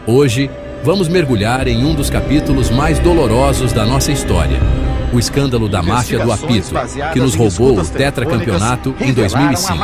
Hoje, vamos mergulhar em um dos capítulos mais dolorosos da nossa história. O escândalo da máfia do apito, que nos roubou o tetracampeonato em 2005.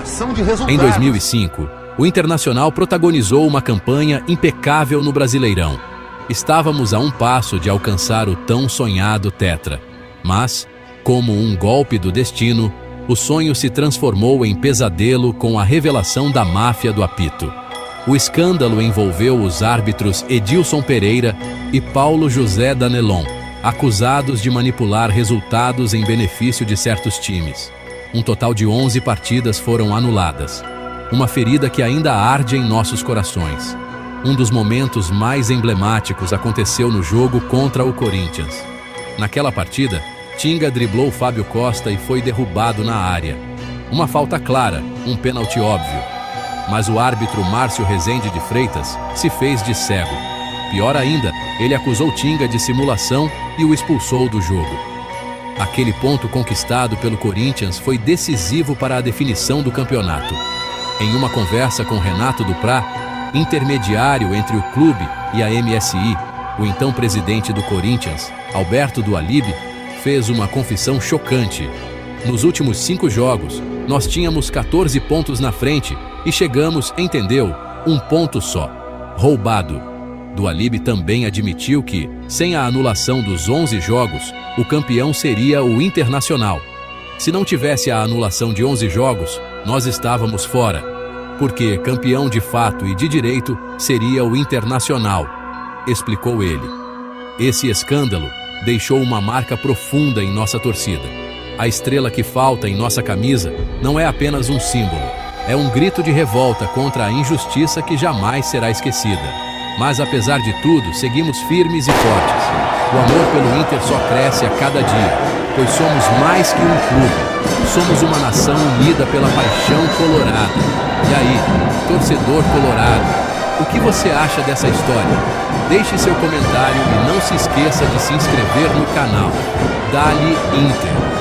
Em 2005, o Internacional protagonizou uma campanha impecável no Brasileirão. Estávamos a um passo de alcançar o tão sonhado tetra. Mas, como um golpe do destino, o sonho se transformou em pesadelo com a revelação da máfia do apito. O escândalo envolveu os árbitros Edilson Pereira e Paulo José Danelon, acusados de manipular resultados em benefício de certos times. Um total de 11 partidas foram anuladas. Uma ferida que ainda arde em nossos corações. Um dos momentos mais emblemáticos aconteceu no jogo contra o Corinthians. Naquela partida, Tinga driblou Fábio Costa e foi derrubado na área. Uma falta clara, um pênalti óbvio. Mas o árbitro Márcio Rezende de Freitas se fez de cego. Pior ainda, ele acusou Tinga de simulação e o expulsou do jogo. Aquele ponto conquistado pelo Corinthians foi decisivo para a definição do campeonato. Em uma conversa com Renato Duprá, intermediário entre o clube e a MSI, o então presidente do Corinthians, Alberto Dualib, fez uma confissão chocante. Nos últimos 5 jogos, nós tínhamos 14 pontos na frente e chegamos, entendeu, 1 ponto só. Roubado. Dualib também admitiu que, sem a anulação dos 11 jogos, o campeão seria o Internacional. Se não tivesse a anulação de 11 jogos, nós estávamos fora, porque campeão de fato e de direito seria o Internacional, explicou ele. Esse escândalo deixou uma marca profunda em nossa torcida. A estrela que falta em nossa camisa não é apenas um símbolo, é um grito de revolta contra a injustiça que jamais será esquecida. Mas apesar de tudo, seguimos firmes e fortes. O amor pelo Inter só cresce a cada dia, pois somos mais que um clube. Somos uma nação unida pela paixão colorada. E aí, torcedor colorado, o que você acha dessa história? Deixe seu comentário e não se esqueça de se inscrever no canal. Dali Inter.